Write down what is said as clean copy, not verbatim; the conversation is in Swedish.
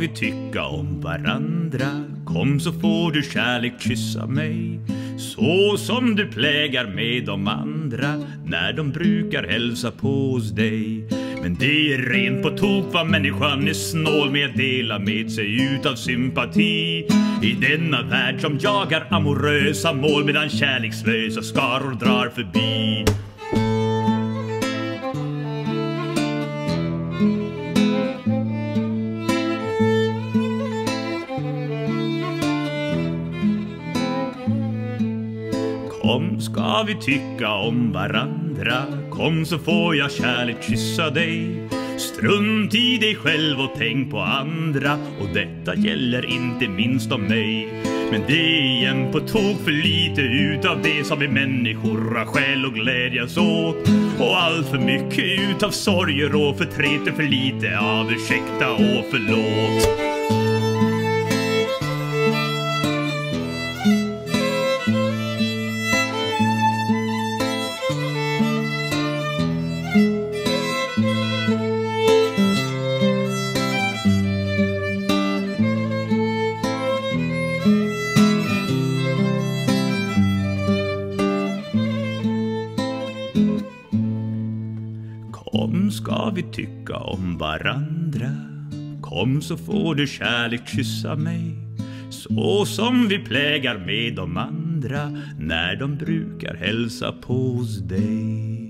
vi tycka om varandra. Kom så får du kärlek kyssa mig, så som du plägar med de andra när de brukar hälsa på hos dig. Men det är rent på tok vad människan är snål med att dela med sig utav sympati. I denna värld som jagar amorösa mål medan kärlekslösa skaror drar förbi. Kom ska vi tycka om varandra, kom så får jag kärlek kyssa dig. Strunt i dig själv och tänk på andra, och detta gäller inte minst om mig. Men det är igen på tok för lite utav det som vi människor har skäl och glädjas åt. Och allt för mycket utav sorger och förtret och för lite av ursäkta och förlåt. Kom ska vi tycka om varandra, kom så får du kärlek kyssa mig, så som vi plägar med de andra när de brukar hälsa på hos dig.